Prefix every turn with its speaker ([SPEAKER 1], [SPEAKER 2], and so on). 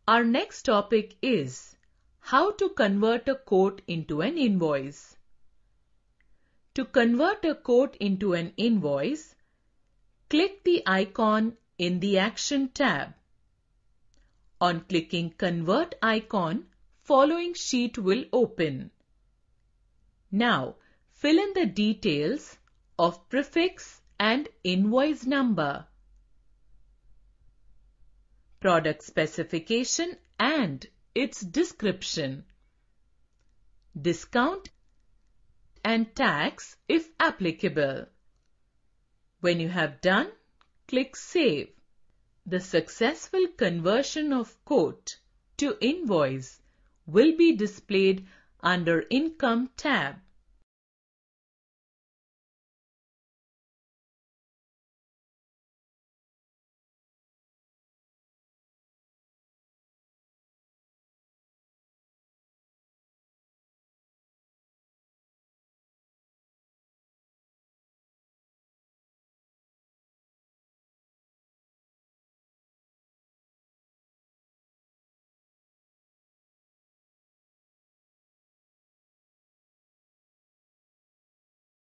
[SPEAKER 1] Our next topic is how to convert a quote into an invoice. To convert a quote into an invoice, click the icon in the Action tab. On clicking Convert icon, following sheet will open. Now, fill in the details of prefix and invoice number, product specification and its description, discount and tax if applicable. When you have done, click Save. The successful conversion of quote to invoice will be displayed under Income tab.